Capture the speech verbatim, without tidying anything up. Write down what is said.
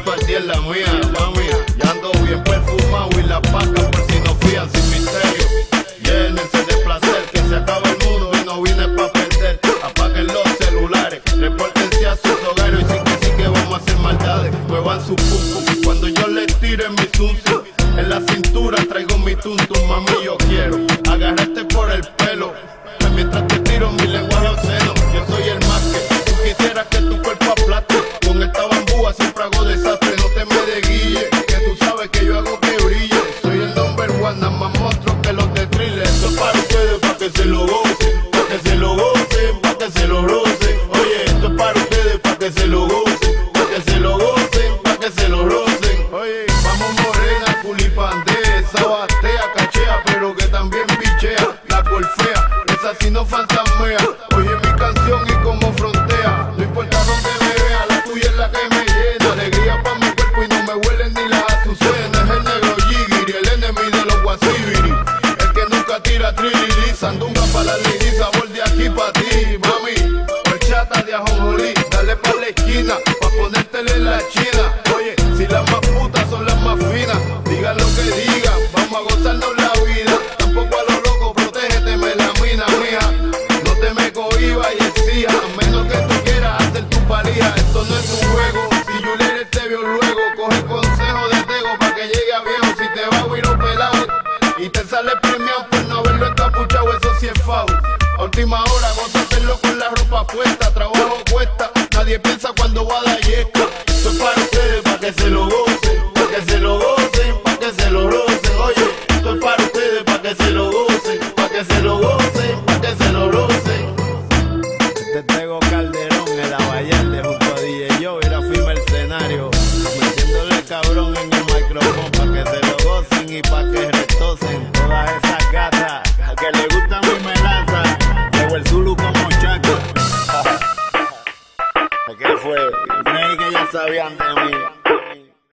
todo el día en la mía, mami. Ya ando bien perfumado y la paca por si no fían sin misterio. Llénense de placer, que se acaba el mundo y no vine pa' perder. Apaguen los celulares, repórtense a sus hogares y sí que sí que vamos a hacer maldades. Muevan su pum cuando yo les tire mi zum zum. En la cintura traigo mi tum tum, mami yo quiero agarrarte por el pelo mientras te tiro mi lenguaje obsceno. Yo soy el más que tú quisieras que tu cuerpo aplaste. Con esta bambúa siempre hago desastre. No te me desguille, que tú sabes que yo hago que brille. Soy el number one, nada más monstruo que los de thriller. Esto es para ustedes, pa' que se lo gocen, pa' que se lo gocen, pa' que se lo rocen. Oye, esto es para ustedes, pa' que se lo gocen, pa' que se lo gocen, pa' que se lo rocen. Oye, vamos morena, culipandea, esa batea, cachea, pero que también pichea. La golfea, esa sí no fantasmea. Oye mi canción y como frontea. No importa dónde me vea, la tuya es la que me llena. Alegría pa' mi cuerpo y no me huelen ni las azucenas. Es el negro Jigiri, el enemigo de los guasibiri. El que nunca tira trilili. Sandunga pa' la lady, sabor de aquí pa' ti, mami. Horchata de ajonjolí, dale pa' la esquina, pa' ponértela en la china. Oye, si las más putas son las más finas, digan lo que digan, vamos a gozarnos la vida. Tampoco a lo loco, protégete, me la mina, mija. No te me cohibas y exija, a menos que tú quieras hacer tu valija. Esto no es un juego, si Juliet te vio luego, coge consejo de Tego pa' que llegue a viejo. Si te va a huir o pelado y te sale premiado por no haberlo encapuchado, eso sí es fau. A última hora, goza hacerlo con la ropa puesta, trabajo cuesta, nadie piensa cuando va a dar yesca. Esto es para ustedes,